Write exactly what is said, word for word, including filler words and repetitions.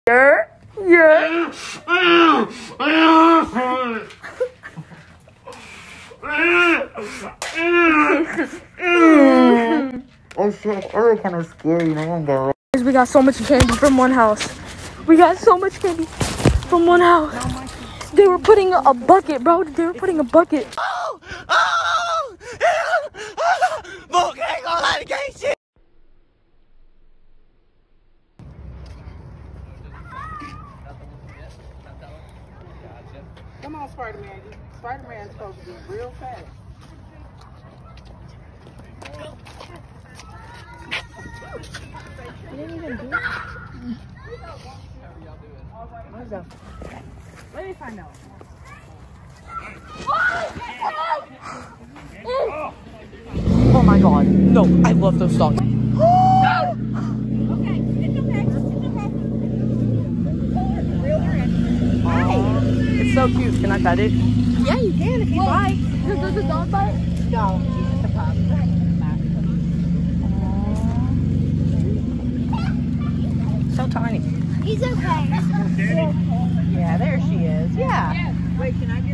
Yeah. Yeah. Oh shit, that was kind of scary, man. We got so much candy from one house. We got so much candy from one house. They were putting a bucket, bro. They were putting a bucket. Oh! Oh! Come on, Spider-Man. Spider-Man's supposed to be real fast. You didn't even do it. What's up? Let me find out. Oh my god. No, I love those songs. Okay, it's okay. It's okay. Hi. It's so cute. Can I pet it? Yeah, you can if you like. Does the dog bite? No, it's a pup. So tiny. He's okay. Yeah, there she is. Yeah. Wait, can I get